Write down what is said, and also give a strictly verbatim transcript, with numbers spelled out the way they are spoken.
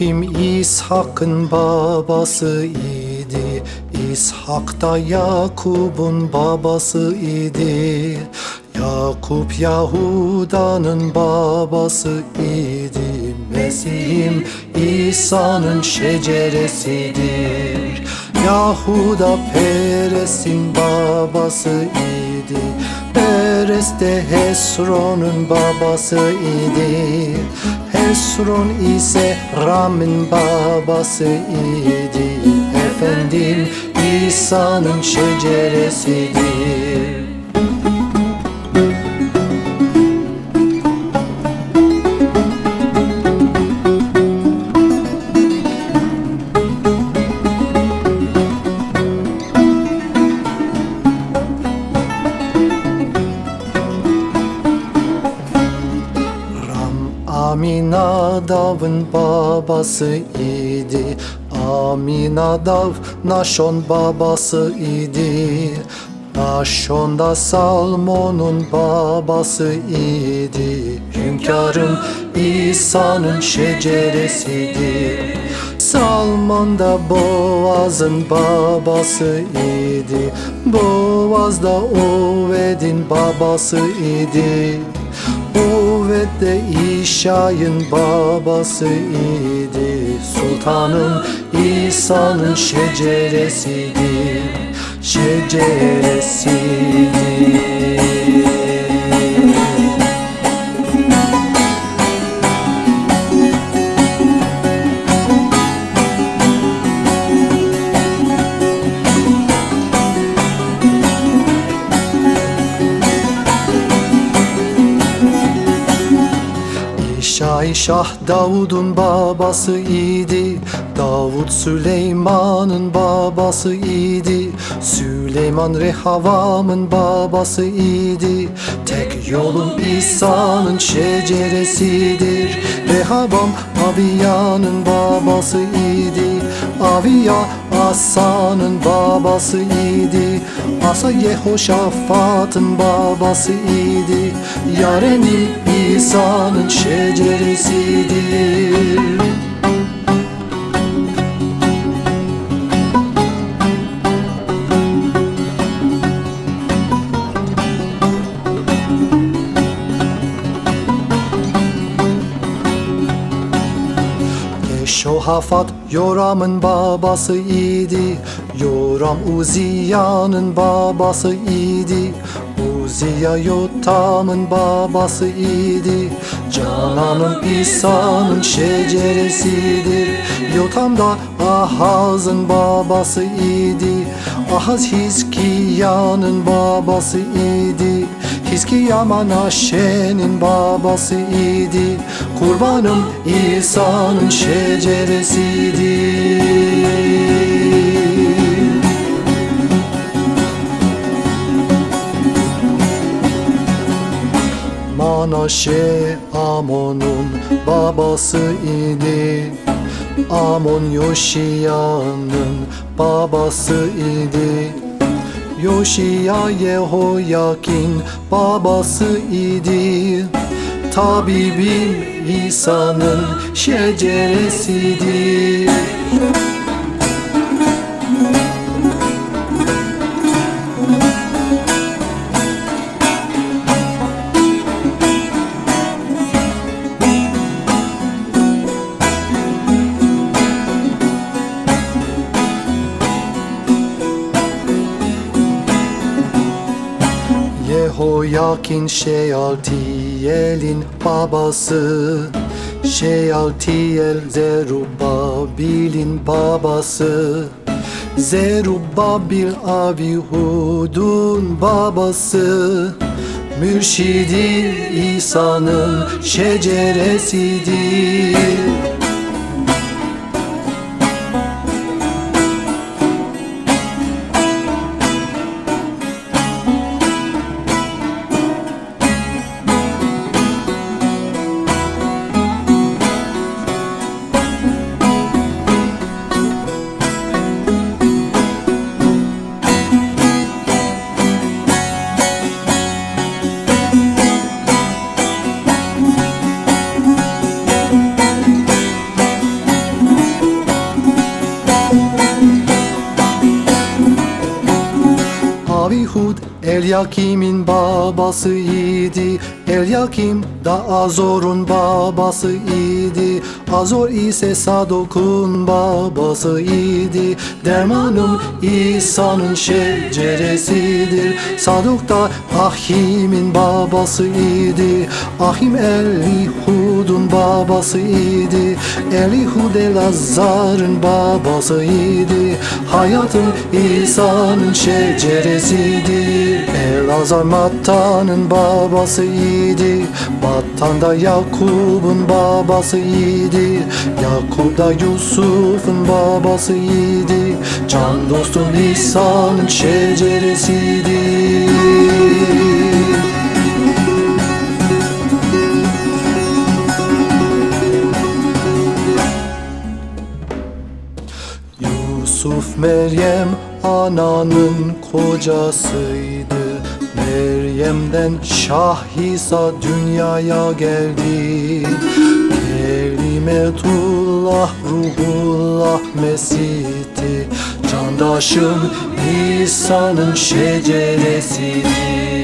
İbrahim İshak'ın babası idi. İshak da Yakup'un babası idi. Yakup Yahuda'nın babası idi. Mesih'im İsa'nın şeceresidir. Yahuda Peres'in babası idi. Peres de Hesron'un babası idi. Hesron ise Ram'ın babası idi. Efendim İsa'nın şeceresidir. Aminadav'ın babası idi. Aminadav Naşon babası idi. Naşon da Salmon'un babası idi. Hünkârım İsa'nın şeceresidir. Salmon da Boaz'ın babası idi. Boaz da Oved'in babası idi. Oved de İşay'ın babası idi. Sultanım İsa'nın şeceresidir. Şeceresidir. İşay Şah Davud'un babası idi. Davud Süleyman'ın babası idi. Süleyman Rehavam'ın babası idi. Tek yolun İsa'nın şeceresidir. Rehavam Abiya'nın babası idi. Abiya Asa'nın babası idi. Asa Yehoşafat'ın babası idi. Yarenim İsa'nın şeceresidir. Yehoşafat Yoram'ın babası idi. Yoram Uziya'nın babası idi. Uziya Yotam'ın babası idi. Canan'ın İsa'nın şeceresidir. Yotam da Ahaz'ın babası idi. Ahaz Hizkiya'nın babası idi. Hizkiya Manaşe'nin babası idi. Kurbanım İsa'nın şeceresidir. Manaşe Amon'un babası idi. Amon Yoşiya'nın babası idi. Yoşiya Yehoyakin babası idi. Tabibim İsa'nın şeceresidir. Yehoyakin Şeyaltiyel'in babası. Şeyaltiyel Zerubbabil'in babası. Zerubbabil Abihud'un babası. Mürşidi İsa'nın şeceresidir. Elyakim'in babasıydı. Elyakim da Azor'un babasıydı. Azor ise Sadok'un babasıydı. Dermanım İsa'nın şeceresidir. Sadok da Ahim'in babasıydı. Ahim Elihud'un babasıydı. Elihud Elazar'ın babasıydı. Hayatın İsa'nın şeceresidir. Elazar Mattan'ın babasıydı. Mattan da Yakub'un babasıydı. Yakub da Yusuf'un babasıydı. Can dostum İsa'nın şeceresidir. Yusuf Meryem ananın kocasıydı. Meryem'den Şah İsa dünyaya geldi. Kelimetullah, Ruhullah Mesih'ti. Candaşım İsa'nın şeceresidir.